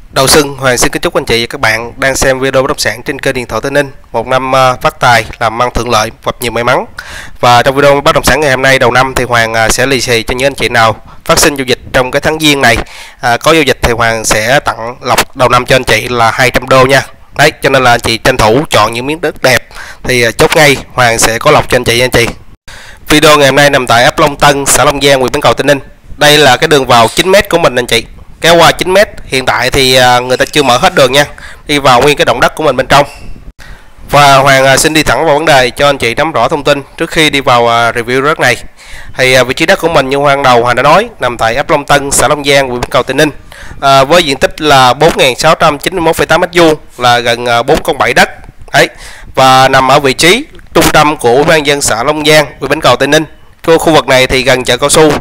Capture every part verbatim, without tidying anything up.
Đầu xuân, Hoàng xin kính chúc anh chị và các bạn đang xem video bất động sản trên kênh Điện thoại Tây Ninh một năm uh, phát tài, làm ăn thuận lợi, gặp nhiều may mắn. Và trong video bất động sản ngày hôm nay đầu năm thì Hoàng uh, sẽ lì xì cho những anh chị nào phát sinh giao dịch trong cái tháng Giêng này. Uh, có giao dịch thì Hoàng sẽ tặng lộc đầu năm cho anh chị là hai trăm đô nha. Đấy, cho nên là anh chị tranh thủ chọn những miếng đất đẹp thì uh, chốt ngay Hoàng sẽ có lộc cho anh chị anh chị. Video ngày hôm nay nằm tại ấp Long Tân, xã Long Giang, huyện Bến Cầu, Tây Ninh. Đây là cái đường vào chín mét của mình anh chị. Kéo qua chín mét, hiện tại thì người ta chưa mở hết đường nha. Đi vào nguyên cái động đất của mình bên trong. Và Hoàng xin đi thẳng vào vấn đề cho anh chị nắm rõ thông tin trước khi đi vào review đất này. Thì vị trí đất của mình như Hoàng đầu Hoàng đã nói, nằm tại ấp Long Tân, xã Long Giang, huyện Bến Cầu, Tây Ninh. À, với diện tích là bốn nghìn sáu trăm chín mươi mốt phẩy tám mét vuông, là gần bốn con bảy đất. Đấy. Và nằm ở vị trí trung tâm của Ủy ban nhân dân xã Long Giang, huyện Bến Cầu, Tây Ninh. Khu, khu vực này thì gần chợ cao su,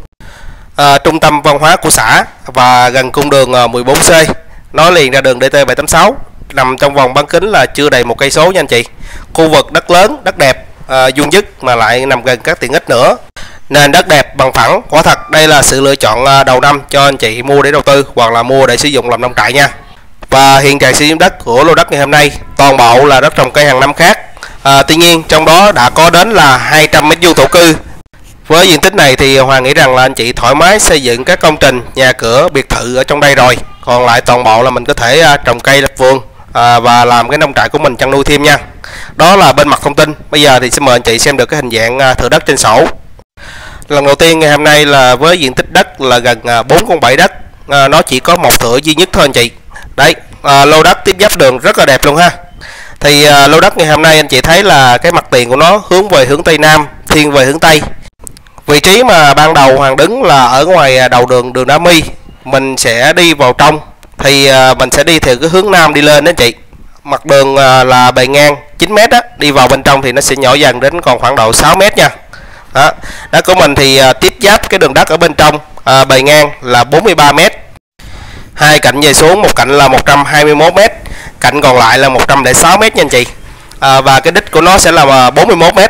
À, trung tâm văn hóa của xã và gần cung đường uh, mười bốn C, nói liền ra đường D T bảy tám sáu, nằm trong vòng bán kính là chưa đầy một cây số nha anh chị. Khu vực đất lớn, đất đẹp, uh, vuông vức mà lại nằm gần các tiện ích nữa, nền đất đẹp bằng phẳng. Quả thật đây là sự lựa chọn uh, đầu năm cho anh chị mua để đầu tư hoặc là mua để sử dụng làm nông trại nha. Và hiện trạng sử dụng đất của lô đất ngày hôm nay toàn bộ là đất trồng cây hàng năm khác. À, tuy nhiên trong đó đã có đến là hai trăm mét vuông thổ cư. Với diện tích này thì Hoàng nghĩ rằng là anh chị thoải mái xây dựng các công trình, nhà cửa, biệt thự ở trong đây rồi. Còn lại toàn bộ là mình có thể uh, trồng cây lập vườn uh, và làm cái nông trại của mình chăn nuôi thêm nha. Đó là bên mặt thông tin. Bây giờ thì xin mời anh chị xem được cái hình dạng uh, thửa đất trên sổ. Lần đầu tiên ngày hôm nay là với diện tích đất là gần uh, bốn con bảy đất. Uh, nó chỉ có một thửa duy nhất thôi anh chị. Đấy, uh, lô đất tiếp giáp đường rất là đẹp luôn ha. Thì uh, lô đất ngày hôm nay anh chị thấy là cái mặt tiền của nó hướng về hướng Tây Nam, thiên về hướng Tây. Vị trí mà ban đầu Hoàng đứng là ở ngoài đầu đường đường Đa My. Mình sẽ đi vào trong thì mình sẽ đi theo cái hướng Nam đi lên đó chị. Mặt đường là bề ngang chín mét á, đi vào bên trong thì nó sẽ nhỏ dần đến còn khoảng độ sáu mét nha. Đó, đất của mình thì tiếp giáp cái đường đất ở bên trong, à, bề ngang là bốn mươi ba mét. Hai cạnh về xuống, một cạnh là một trăm hai mươi mốt mét, cạnh còn lại là một trăm lẻ sáu mét nha anh chị. À, và cái đích của nó sẽ là bốn mươi mốt mét.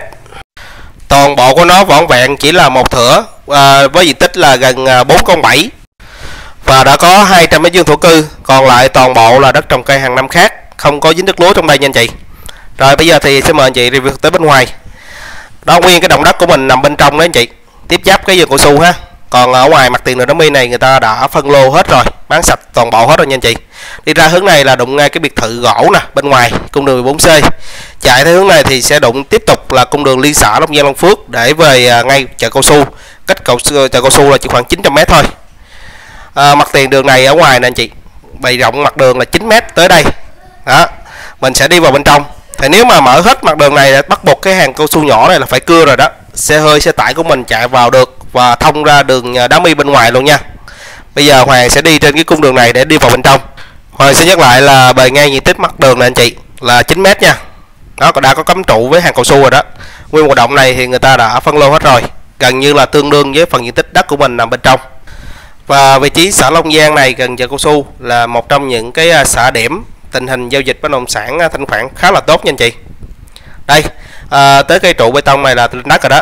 Toàn bộ của nó vỏn vẹn chỉ là một thửa, à, với diện tích là gần bốn con bảy và đã có hai trăm mét vuông thổ cư. Còn lại toàn bộ là đất trồng cây hàng năm khác, không có dính đất lúa trong đây nha anh chị. Rồi bây giờ thì xin mời anh chị review tới bên ngoài. Đó, nguyên cái động đất của mình nằm bên trong đó anh chị, tiếp giáp cái vườn cao su ha. Còn ở ngoài mặt tiền đường Đá My này người ta đã phân lô hết rồi, bán sạch toàn bộ hết rồi nha anh chị. Đi ra hướng này là đụng ngay cái biệt thự gỗ nè, bên ngoài cung đường mười bốn C. Chạy theo hướng này thì sẽ đụng tiếp tục là cung đường liên xã Long Giang Long Phước để về ngay chợ cao su. Cách cầu chợ cao su là chỉ khoảng chín trăm mét thôi. À, mặt tiền đường này ở ngoài nè anh chị, bề rộng mặt đường là chín mét tới đây. Đó, mình sẽ đi vào bên trong. Thì nếu mà mở hết mặt đường này bắt buộc cái hàng cao su nhỏ này là phải cưa rồi đó. Xe hơi, xe tải của mình chạy vào được và thông ra đường Đá My bên ngoài luôn nha. Bây giờ Hoàng sẽ đi trên cái cung đường này để đi vào bên trong. Hoàng sẽ nhắc lại là bề ngang diện tích mặt đường này anh chị là chín mét nha. Nó đã có cắm trụ với hàng cao su rồi đó. Nguyên hoạt động này thì người ta đã phân lô hết rồi, gần như là tương đương với phần diện tích đất của mình nằm bên trong. Và vị trí xã Long Giang này gần chợ cao su là một trong những cái xã điểm tình hình giao dịch bất động sản thanh khoản khá là tốt nha anh chị. Đây, à, tới cây trụ bê tông này là đất rồi đó.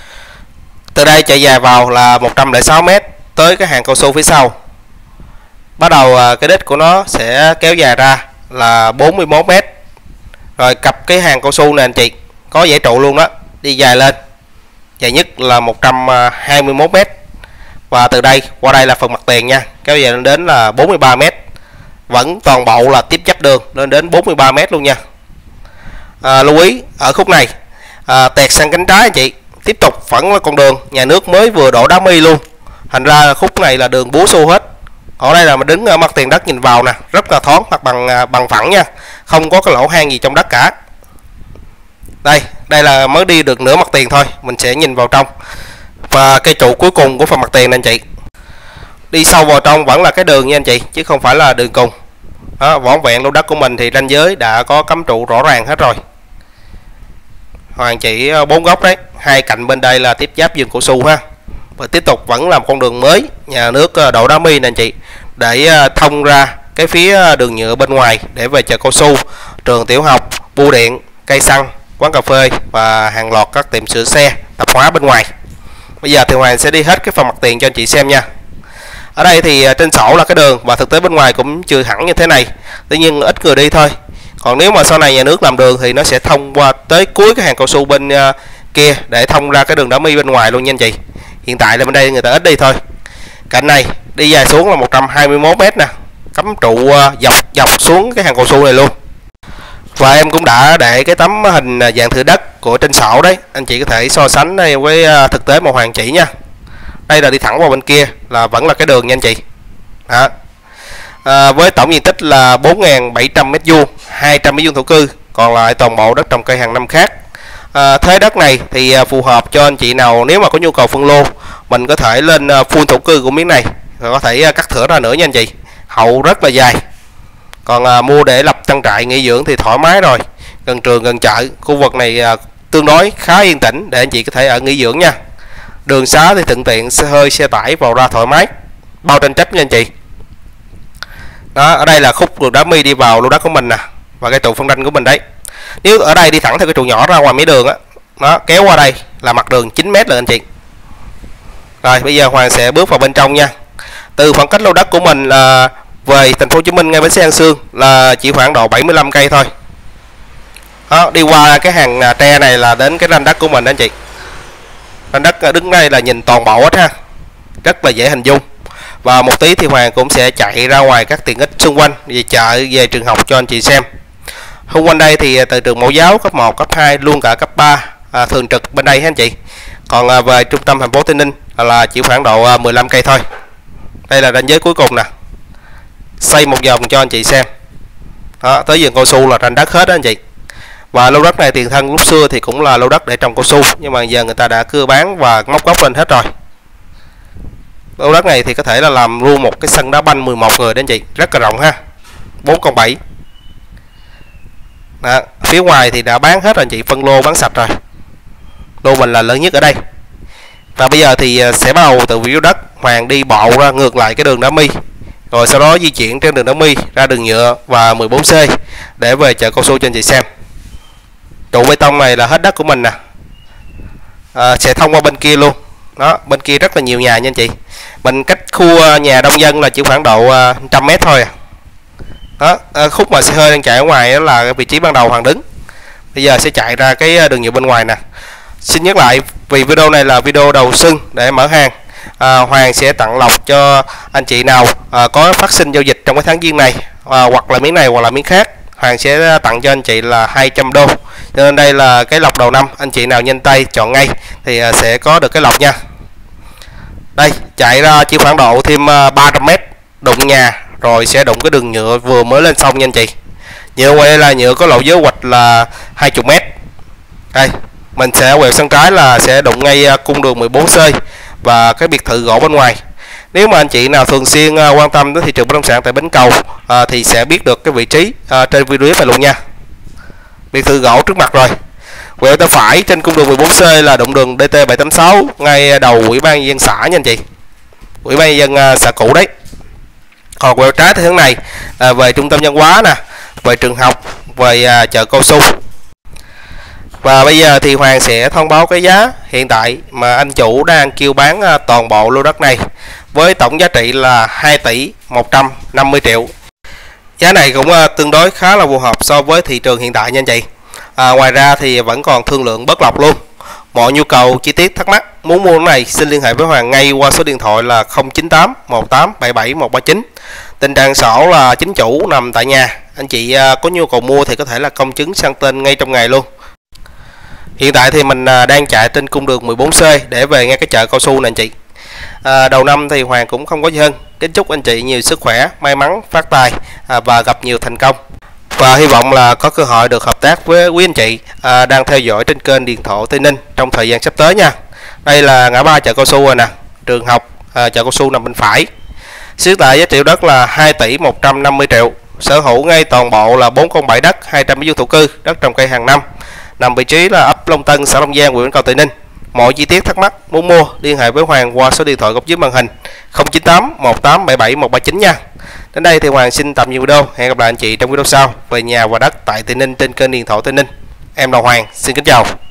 Từ đây chạy dài vào là một trăm lẻ sáu mét tới cái hàng cao su phía sau. Bắt đầu cái đích của nó sẽ kéo dài ra là bốn mươi mốt mét. Rồi cặp cái hàng cao su này anh chị, có dãy trụ luôn đó, đi dài lên. Dài nhất là một trăm hai mươi mốt mét. Và từ đây qua đây là phần mặt tiền nha, kéo dài lên đến là bốn mươi ba mét. Vẫn toàn bộ là tiếp giáp đường lên đến bốn mươi ba mét luôn nha. À, lưu ý ở khúc này à, tẹt sang cánh trái anh chị, tiếp tục vẫn là con đường nhà nước mới vừa đổ Đá My luôn. Thành ra khúc này là đường búa xu hết. Ở đây là mình đứng ở mặt tiền đất nhìn vào nè, rất là thoáng, mặt bằng bằng phẳng nha, không có cái lỗ hang gì trong đất cả. Đây, đây là mới đi được nửa mặt tiền thôi, mình sẽ nhìn vào trong. Và cây trụ cuối cùng của phần mặt tiền này anh chị. Đi sâu vào trong vẫn là cái đường nha anh chị, chứ không phải là đường cùng. Đó, vỏn vẹn lô đất của mình thì ranh giới đã có cắm trụ rõ ràng hết rồi. Hoàng chỉ bốn góc đấy, hai cạnh bên đây là tiếp giáp vườn cao su ha. Và tiếp tục vẫn làm con đường mới nhà nước đổ Đá My nè anh chị, để thông ra cái phía đường nhựa bên ngoài để về chợ cao su, trường tiểu học, bưu điện, cây xăng, quán cà phê và hàng loạt các tiệm sửa xe, tạp hóa bên ngoài. Bây giờ thì Hoàng sẽ đi hết cái phần mặt tiền cho anh chị xem nha. Ở đây thì trên sổ là cái đường và thực tế bên ngoài cũng chưa hẳn như thế này, tuy nhiên ít người đi thôi. Còn nếu mà sau này nhà nước làm đường thì nó sẽ thông qua tới cuối cái hàng cao su bên uh, kia để thông ra cái đường đá mi bên ngoài luôn nha anh chị. Hiện tại là bên đây người ta ít đi thôi. Cạnh này đi dài xuống là một trăm hai mươi mốt mét nè, cắm trụ uh, dọc dọc xuống cái hàng cao su này luôn. Và em cũng đã để cái tấm hình dạng thửa đất của trên sổ đấy, anh chị có thể so sánh đây với uh, thực tế mà Hoàng chỉ nha. Đây là đi thẳng qua bên kia là vẫn là cái đường nha anh chị. Đó. À, với tổng diện tích là bốn nghìn bảy trăm mét vuông, hai trăm mét vuông thổ cư, còn lại toàn bộ đất trồng cây hàng năm khác. À, thế đất này thì phù hợp cho anh chị nào nếu mà có nhu cầu phân lô, mình có thể lên full thổ cư của miếng này, rồi có thể cắt thửa ra nữa nha anh chị. Hậu rất là dài. Còn à, mua để lập trang trại nghỉ dưỡng thì thoải mái rồi, gần trường gần chợ, khu vực này à, tương đối khá yên tĩnh để anh chị có thể ở nghỉ dưỡng nha. Đường xá thì thuận tiện, xe hơi xe tải vào ra thoải mái, bao tranh chấp nha anh chị. Đó, ở đây là khúc đường đá mi đi vào lô đất của mình nè, và cái trụ phân ranh của mình đấy. Nếu ở đây đi thẳng theo cái trụ nhỏ ra ngoài mấy đường á, nó kéo qua đây là mặt đường chín mét rồi anh chị. Rồi bây giờ Hoàng sẽ bước vào bên trong nha. Từ khoảng cách lô đất của mình là về thành phố Hồ Chí Minh ngay bến xe An Sương là chỉ khoảng độ bảy mươi lăm cây thôi. Đó, đi qua cái hàng tre này là đến cái ranh đất của mình đó anh chị. Ranh đất đứng đây là nhìn toàn bộ hết ha, rất là dễ hình dung. Và một tí thì Hoàng cũng sẽ chạy ra ngoài các tiện ích xung quanh, về chợ, về trường học cho anh chị xem. Xung quanh đây thì từ trường mẫu giáo cấp một, cấp hai, luôn cả cấp ba à, thường trực bên đây ha anh chị. Còn à, về trung tâm thành phố Tây Ninh là chỉ khoảng độ à, mười lăm cây thôi. Đây là ranh giới cuối cùng nè. Xây một vòng cho anh chị xem. Đó, tới vườn cao su là ranh đất hết đó anh chị. Và lô đất này tiền thân lúc xưa thì cũng là lô đất để trồng cao su, nhưng mà giờ người ta đã cưa bán và móc gốc lên hết rồi. Lô đất này thì có thể là làm luôn một cái sân đá banh mười một người đến chị, rất là rộng ha, bốn con bảy. Đó, phía ngoài thì đã bán hết rồi anh chị, phân lô bán sạch rồi. Lô mình là lớn nhất ở đây. Và bây giờ thì sẽ bắt đầu từ vị đất Hoàng đi bộ ra ngược lại cái đường đá mi, rồi sau đó di chuyển trên đường đá mi ra đường nhựa và mười bốn C để về chợ cao su cho anh chị xem. Trụ bê tông này là hết đất của mình nè, à, sẽ thông qua bên kia luôn. Đó, bên kia rất là nhiều nhà nha anh chị. Mình cách khu nhà đông dân là chỉ khoảng độ một trăm mét thôi à. Đó, khúc mà xe hơi đang chạy ở ngoài đó là vị trí ban đầu Hoàng đứng. Bây giờ sẽ chạy ra cái đường nhựa bên ngoài nè. Xin nhắc lại, vì video này là video đầu xuân để mở hàng, à, Hoàng sẽ tặng lộc cho anh chị nào à, có phát sinh giao dịch trong cái tháng giêng này, à, hoặc là miếng này hoặc là miếng khác, Hoàng sẽ tặng cho anh chị là hai trăm đô. Cho nên đây là cái lộc đầu năm, anh chị nào nhanh tay chọn ngay thì à, sẽ có được cái lộc nha. Đây, chạy ra chỉ khoảng độ thêm ba trăm mét, đụng nhà rồi sẽ đụng cái đường nhựa vừa mới lên xong nha anh chị. Nhựa ngoài đây là nhựa có lộ giới hoạch là hai mươi mét. Đây, mình sẽ quẹo sang trái là sẽ đụng ngay cung đường mười bốn C và cái biệt thự gỗ bên ngoài. Nếu mà anh chị nào thường xuyên quan tâm đến thị trường bất động sản tại Bến Cầu à, thì sẽ biết được cái vị trí à, trên video này luôn nha. Biệt thự gỗ trước mặt rồi. Quẹo tay phải trên cung đường mười bốn C là đụng đường D T bảy tám sáu ngay đầu Ủy ban nhân dân xã nha anh chị. Ủy ban nhân dân xã cũ đấy. Còn quẹo trái theo hướng này à, về trung tâm văn hóa nè, về trường học, về à, chợ cao su. Và bây giờ thì Hoàng sẽ thông báo cái giá hiện tại mà anh chủ đang kêu bán à, toàn bộ lô đất này với tổng giá trị là hai tỷ một trăm năm mươi triệu. Giá này cũng à, tương đối khá là phù hợp so với thị trường hiện tại nha anh chị. À, ngoài ra thì vẫn còn thương lượng bớt lọc luôn. Mọi nhu cầu chi tiết thắc mắc muốn mua cái này xin liên hệ với Hoàng ngay qua số điện thoại là không chín tám một tám bảy bảy một ba chín. Tình trạng sổ là chính chủ nằm tại nhà, anh chị à, có nhu cầu mua thì có thể là công chứng sang tên ngay trong ngày luôn. Hiện tại thì mình à, đang chạy trên cung đường mười bốn C để về ngay cái chợ cao su này anh chị. À, đầu năm thì Hoàng cũng không có gì hơn, kính chúc anh chị nhiều sức khỏe, may mắn, phát tài à, và gặp nhiều thành công. Và hy vọng là có cơ hội được hợp tác với quý anh chị à, đang theo dõi trên kênh Điện Thổ Tây Ninh trong thời gian sắp tới nha. Đây là ngã ba chợ cao su rồi nè, trường học, à, chợ cao su nằm bên phải. Siết tại giá trị đất là hai tỷ một trăm năm mươi triệu, sở hữu ngay toàn bộ là bốn con bãi đất, hai trăm mét vuông thổ cư, đất trồng cây hàng năm. Nằm vị trí là ấp Long Tân, xã Long Giang, huyện Bến Cầu, Tây Ninh. Mọi chi tiết thắc mắc muốn mua liên hệ với Hoàng qua số điện thoại góc dưới màn hình không chín tám một tám bảy bảy một ba chín nha. Đến đây thì Hoàng xin tạm dừng video. Hẹn gặp lại anh chị trong video sau về nhà và đất tại Tây Ninh trên kênh Điện Thổ Tây Ninh. Em là Hoàng, xin kính chào.